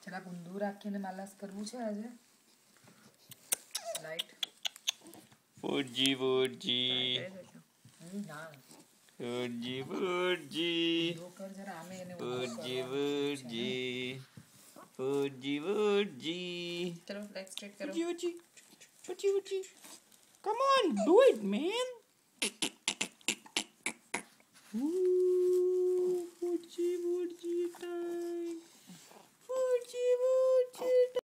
જરા ઊંધું રાખીને માલાશ કરવું છે આજે લાઈટ ફોજી ના ફોજી કર જરા આમે એને ફોજી ચલો લેટ્સ સ્ટાર્ટ કરો ફોજી come on do it man